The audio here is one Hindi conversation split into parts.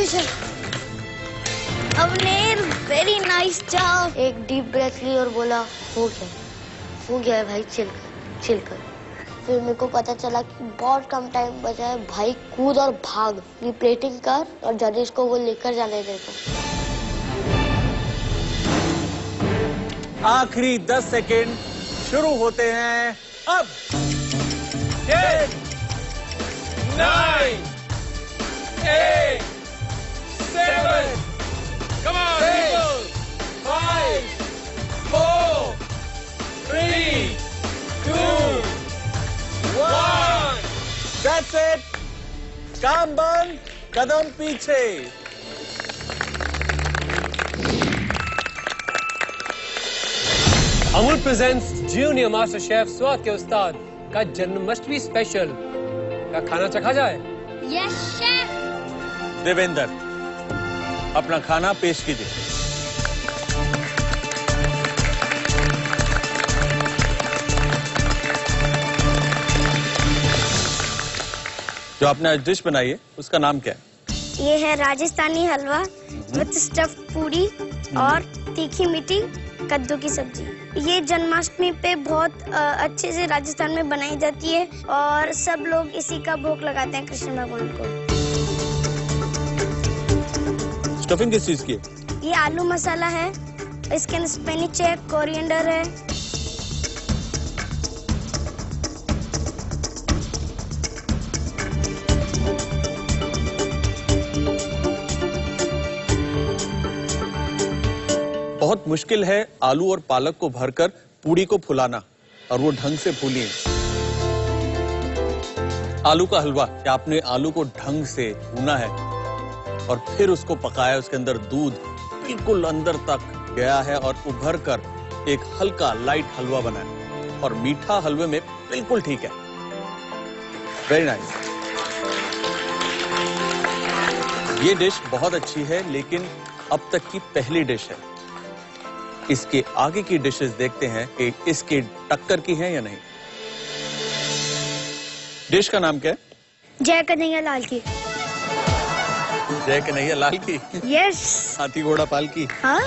अच्छा अवनेर, वेरी नाइस जॉब। एक डीप ब्रेथ ली और बोला हो गया है भाई, चिल कर। फिर मेरे को पता चला कि बहुत कम टाइम बचा है भाई, कूद और भाग, रिप्लेटिंग कर और जजेस को वो लेकर जाने देगा। आखिरी 10 सेकेंड शुरू होते हैं अब। 10, 9, 8, 7, come on, 6, 5, 4, 3, 2, 1. That's it. काम बंद, कदम पीछे। Amul presents junior master chef स्वाद के उस्ताद का जन्माष्टमी स्पेशल का खाना चखा जाए। Yes chef. देवेंद्र, अपना खाना पेश कीजिए। जो आपने आज डिश बनाई है उसका नाम क्या है? ये है राजस्थानी हलवा विद स्टफ्ड पूरी और तीखी मीठी कद्दू की सब्जी। ये जन्माष्टमी पे बहुत अच्छे से राजस्थान में बनाई जाती है और सब लोग इसी का भोग लगाते हैं कृष्ण भगवान को। स्टफिंग किस चीज की है? ये आलू मसाला है, इसके अंदर स्पिनच है, कोरिएंडर है। बहुत मुश्किल है आलू और पालक को भरकर पूड़ी को फुलाना, और वो ढंग से फूली है। आलू का हलवा, क्या आपने आलू को ढंग से भूना है और फिर उसको पकाया, उसके अंदर दूध बिल्कुल अंदर तक गया है और उभर कर एक हल्का लाइट हलवा बना है, और मीठा हलवे में बिल्कुल ठीक है। Very nice. ये डिश बहुत अच्छी है, लेकिन अब तक की पहली डिश है। इसके आगे की डिशेस देखते हैं कि इसकी टक्कर की है या नहीं। डिश का नाम क्या है? जय कन्हैया लाल की। जय कन्हैया लाल की। यस। हाथी घोड़ा पाल की। हाँ।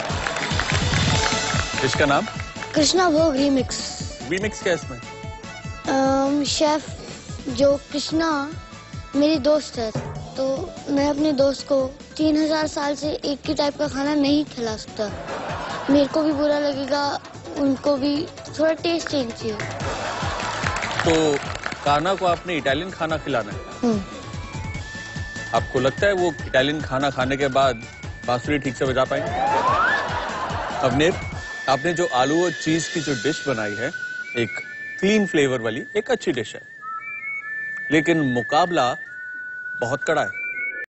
डिश का नाम? कृष्णा भोग रीमिक्स। रीमिक्स क्या है इसमें? शेफ, जो कृष्णा मेरी दोस्त है, तो मैं अपने दोस्त को 3000 साल से एक ही टाइप का खाना नहीं खिला सकता। मेरे को भी बुरा लगेगा, उनको भी थोड़ा टेस्ट चेंज चाहिए। तो कान्हा को आपने इटालियन खाना खिलाना है। आपको लगता है वो इटालियन खाना खाने के बाद बांसुरी ठीक से बजा पाएंगे? अवनेर, आपने जो आलू और चीज की जो डिश बनाई है, एक क्लीन फ्लेवर वाली, एक अच्छी डिश है, लेकिन मुकाबला बहुत कड़ा है।